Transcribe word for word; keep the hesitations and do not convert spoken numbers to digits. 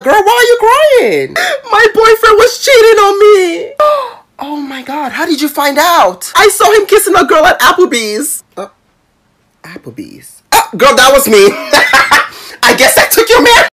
Girl, why are you crying? My boyfriend was cheating on me. Oh my God, how did you find out? I saw him kissing a girl at Applebee's. Uh, Applebee's? Oh, girl, that was me. I guess I took your man.